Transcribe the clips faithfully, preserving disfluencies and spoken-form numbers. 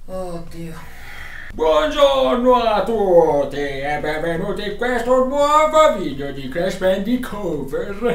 Oddio. Buongiorno a tutti e benvenuti in questo nuovo video di Crash Bandicoot.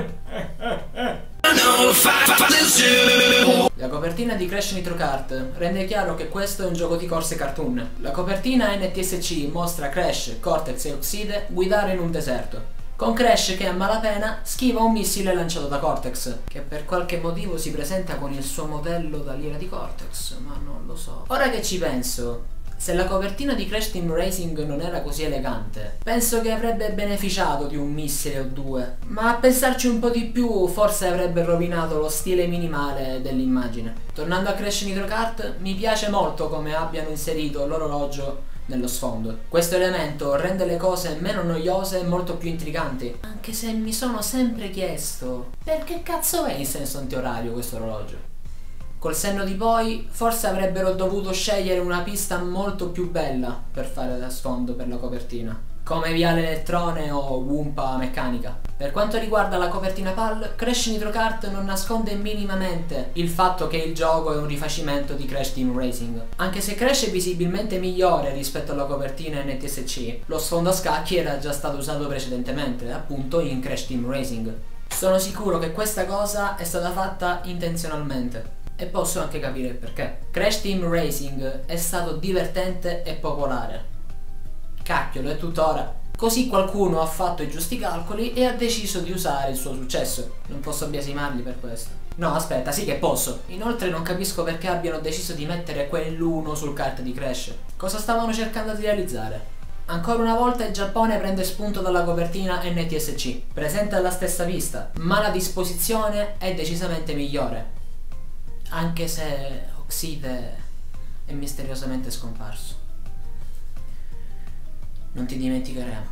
La copertina di Crash Nitro Kart rende chiaro che questo è un gioco di corse cartoon. La copertina N T S C mostra Crash, Cortex e Oxide guidare in un deserto, con Crash che a malapena schiva un missile lanciato da Cortex, che per qualche motivo si presenta con il suo modello da lira di Cortex, ma non lo so. Ora che ci penso, se la copertina di Crash Team Racing non era così elegante, penso che avrebbe beneficiato di un missile o due, ma a pensarci un po' di più forse avrebbe rovinato lo stile minimale dell'immagine. Tornando a Crash Nitro Kart, mi piace molto come abbiano inserito l'orologio nello sfondo. Questo elemento rende le cose meno noiose e molto più intriganti, anche se mi sono sempre chiesto perché cazzo è in senso antiorario questo orologio. Col senno di poi, forse avrebbero dovuto scegliere una pista molto più bella per fare da sfondo per la copertina, come Viale Elettrone o Wumpa Meccanica. Per quanto riguarda la copertina P A L, Crash Nitro Kart non nasconde minimamente il fatto che il gioco è un rifacimento di Crash Team Racing. Anche se Crash è visibilmente migliore rispetto alla copertina N T S C, lo sfondo a scacchi era già stato usato precedentemente, appunto in Crash Team Racing. Sono sicuro che questa cosa è stata fatta intenzionalmente, e posso anche capire il perché. Crash Team Racing è stato divertente e popolare. Cacchio, lo è tuttora. Così qualcuno ha fatto i giusti calcoli e ha deciso di usare il suo successo. Non posso biasimarli per questo. No, aspetta, sì che posso. Inoltre non capisco perché abbiano deciso di mettere quell'uno sul kart di Crash. Cosa stavano cercando di realizzare? Ancora una volta il Giappone prende spunto dalla copertina N T S C. Presenta alla stessa vista, ma la disposizione è decisamente migliore. Anche se Oxide è misteriosamente scomparso. Non ti dimenticheremo.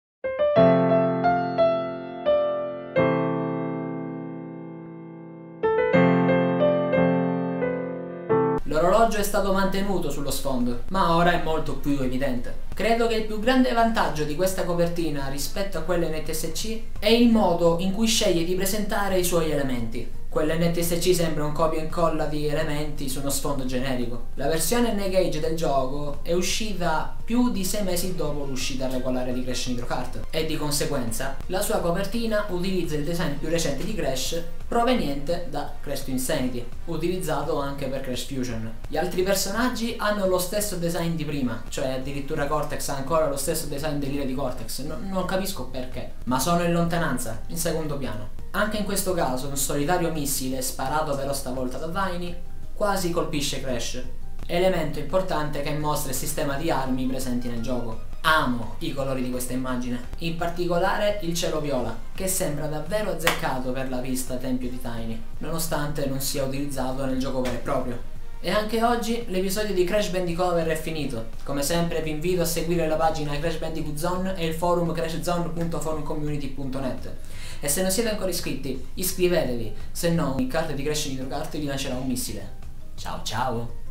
L'orologio è stato mantenuto sullo sfondo, ma ora è molto più evidente. Credo che il più grande vantaggio di questa copertina rispetto a quella N T S C è il modo in cui sceglie di presentare i suoi elementi. Quella N T S C sembra un copia e incolla di elementi su uno sfondo generico. La versione N-Gage del gioco è uscita più di sei mesi dopo l'uscita regolare di Crash Nitro Kart e di conseguenza la sua copertina utilizza il design più recente di Crash proveniente da Crash to Insanity, utilizzato anche per Crash Fusion. Gli altri personaggi hanno lo stesso design di prima, cioè addirittura Cortex ha ancora lo stesso design dell'ira di Cortex, no, non capisco perché, ma sono in lontananza, in secondo piano. Anche in questo caso un solitario missile sparato però stavolta da Viny quasi colpisce Crash, elemento importante che mostra il sistema di armi presenti nel gioco. Amo i colori di questa immagine, in particolare il cielo viola, che sembra davvero azzeccato per la pista Tempio di Tiny, nonostante non sia utilizzato nel gioco vero e proprio. E anche oggi l'episodio di Crash Bandicoot è finito. Come sempre vi invito a seguire la pagina Crash Bandicoot Zone e il forum crashzone punto forumcommunity punto net. E se non siete ancora iscritti, iscrivetevi, se no il kart di Crash Nitro Kart vi lancerà un missile. Ciao ciao!